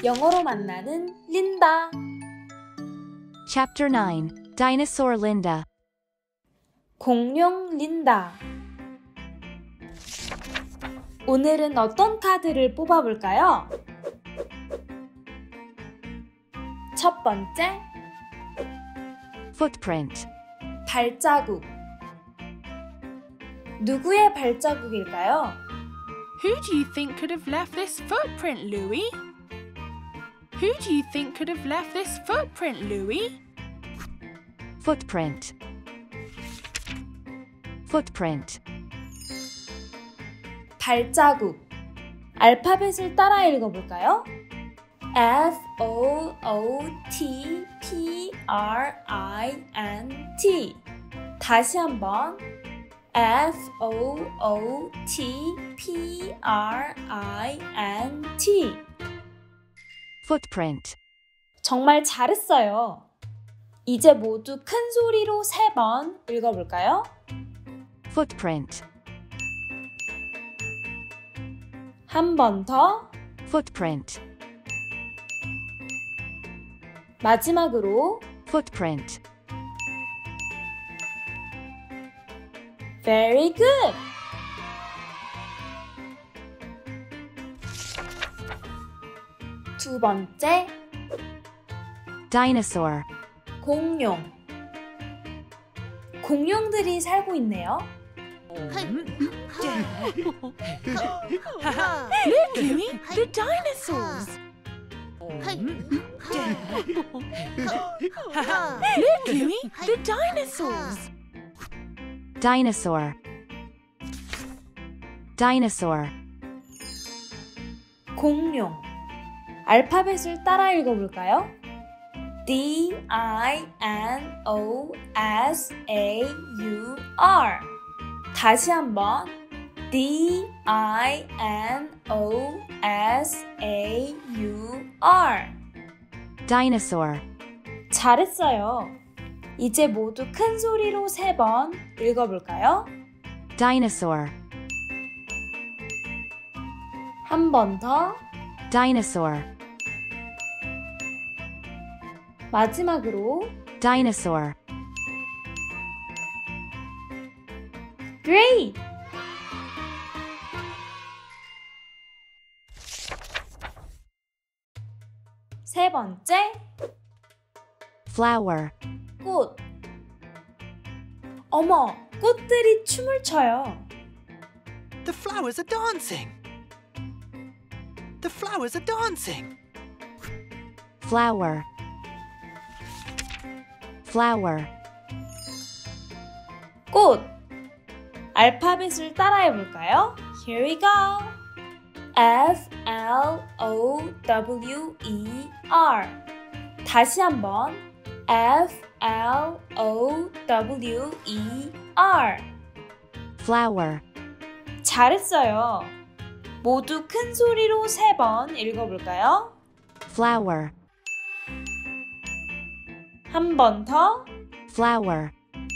영어로 만나는 린다. Chapter 9 Dinosaur Linda. 공룡 린다. 오늘은 어떤 카드를 뽑아볼까요? 첫 번째, Footprint. 발자국. 누구의 발자국일까요? Who do you think could have left this footprint, Louis? Who do you think could have left this footprint, Louis? Footprint. Footprint. 발자국. 알파벳을 따라 읽어볼까요? F-O-O-T-P-R-I-N-T. 다시 한번. F-O-O-T-P-R-I-N-T. Footprint. 정말 잘했어요. 이제 모두 큰 소리로 3번 읽어볼까요? Footprint. 한 번 더. Footprint. 마지막으로. Footprint. Very good! 두 번째, Dinosaur. 공룡. 공룡들이 살고 있네요. Look, Louis, the dinosaurs! Look, Louis, the dinosaurs! Dinosaur. Dinosaur. 공룡. 알파벳을 따라 읽어볼까요? D-I-N-O-S-A-U-R. 다시 한번. D-I-N-O-S-A-U-R. Dinosaur. 잘했어요. 이제 모두 큰 소리로 3번 읽어볼까요? Dinosaur. 한 번 더. Dinosaur. 마지막으로. Dinosaur. Great! 세 번째, Flower. 꽃. 어머, 꽃들이 춤을 춰요. The flowers are dancing. The flowers are dancing. Flower. Flower. 꽃. 알파벳을 따라해볼까요? Here we go. F-L-O-W-E-R. 다시 한번. F-L-O-W-E-R. Flower. 잘했어요. 모두 큰 소리로 3번 읽어볼까요? Flower. 한 번 더. Flower.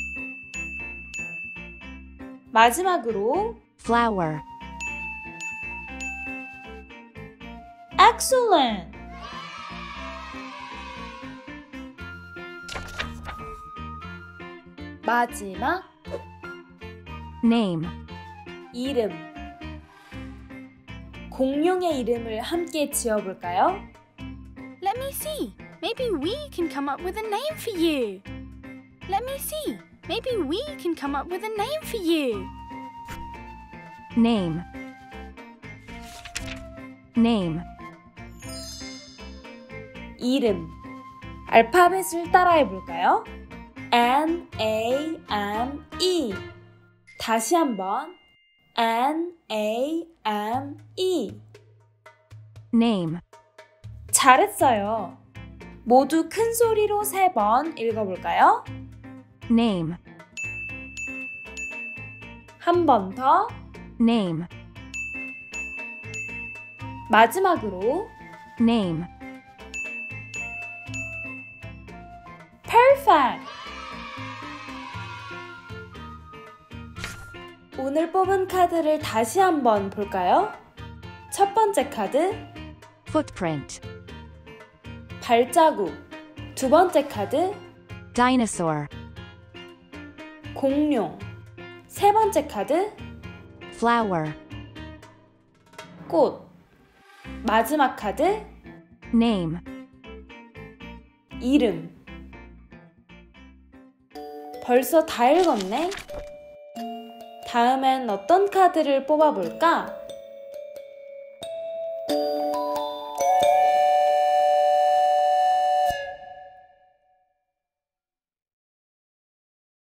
마지막으로. Flower. Excellent! 마지막. Name. 이름. 공룡의 이름을 함께 지어볼까요? Let me see. Maybe we can come up with a name for you. Let me see. Maybe we can come up with a name for you. Name. Name. 이름. 알파벳을 따라해볼까요? N-A-M-E. 다시 한번. N-A-M-E. Name. 잘했어요. 모두 큰 소리로 3번 읽어볼까요? Name. 한 번 더. Name. 마지막으로. Name. Perfect! 오늘 뽑은 카드를 다시 한번 볼까요? 첫 번째 카드, Footprint. 발자국. 두 번째 카드, dinosaur, 공룡. 세 번째 카드, flower, 꽃. 마지막 카드, name, 이름. 벌써 다 읽었네? 다음엔 어떤 카드를 뽑아볼까?